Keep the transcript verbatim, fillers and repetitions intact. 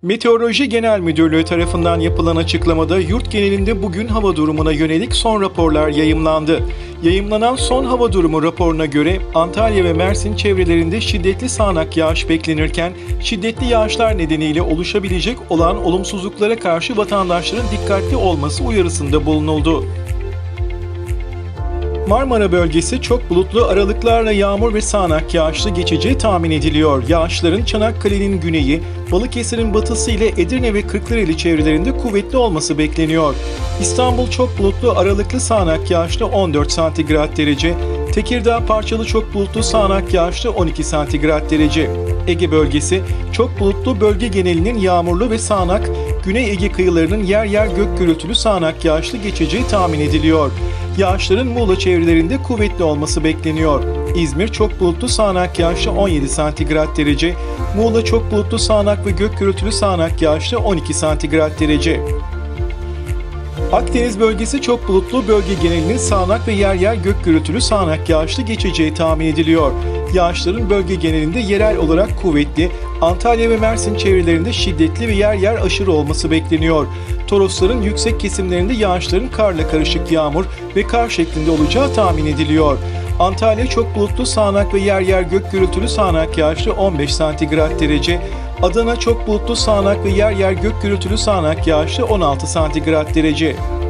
Meteoroloji Genel Müdürlüğü tarafından yapılan açıklamada yurt genelinde bugün hava durumuna yönelik son raporlar yayımlandı. Yayımlanan son hava durumu raporuna göre Antalya ve Mersin çevrelerinde şiddetli sağanak yağış beklenirken şiddetli yağışlar nedeniyle oluşabilecek olan olumsuzluklara karşı vatandaşların dikkatli olması uyarısında bulunuldu. Marmara bölgesi çok bulutlu aralıklarla yağmur ve sağanak yağışlı geçeceği tahmin ediliyor. Yağışların Çanakkale'nin güneyi, Balıkesir'in batısı ile Edirne ve Kırklareli çevrelerinde kuvvetli olması bekleniyor. İstanbul çok bulutlu aralıklı sağanak yağışlı on dört santigrat derece, Tekirdağ parçalı çok bulutlu sağanak yağışlı on iki santigrat derece. Ege bölgesi çok bulutlu bölge genelinin yağmurlu ve sağanak, Güney Ege kıyılarının yer yer gök gürültülü sağanak yağışlı geçeceği tahmin ediliyor. Yağışların Muğla çevrelerinde kuvvetli olması bekleniyor. İzmir çok bulutlu sağanak yağışlı on yedi santigrat derece, Muğla çok bulutlu sağanak ve gök gürültülü sağanak yağışlı on iki santigrat derece. Akdeniz bölgesi çok bulutlu bölge genelinin sağanak ve yer yer gök gürültülü sağanak yağışlı geçeceği tahmin ediliyor. Yağışların bölge genelinde yerel olarak kuvvetli, Antalya ve Mersin çevrelerinde şiddetli ve yer yer aşırı olması bekleniyor. Torosların yüksek kesimlerinde yağışların karla karışık yağmur ve kar şeklinde olacağı tahmin ediliyor. Antalya çok bulutlu sağanak ve yer yer gök gürültülü sağanak yağışlı on beş santigrat derece, Adana çok bulutlu sağanak ve yer yer gök gürültülü sağanak yağışlı on altı santigrat derece.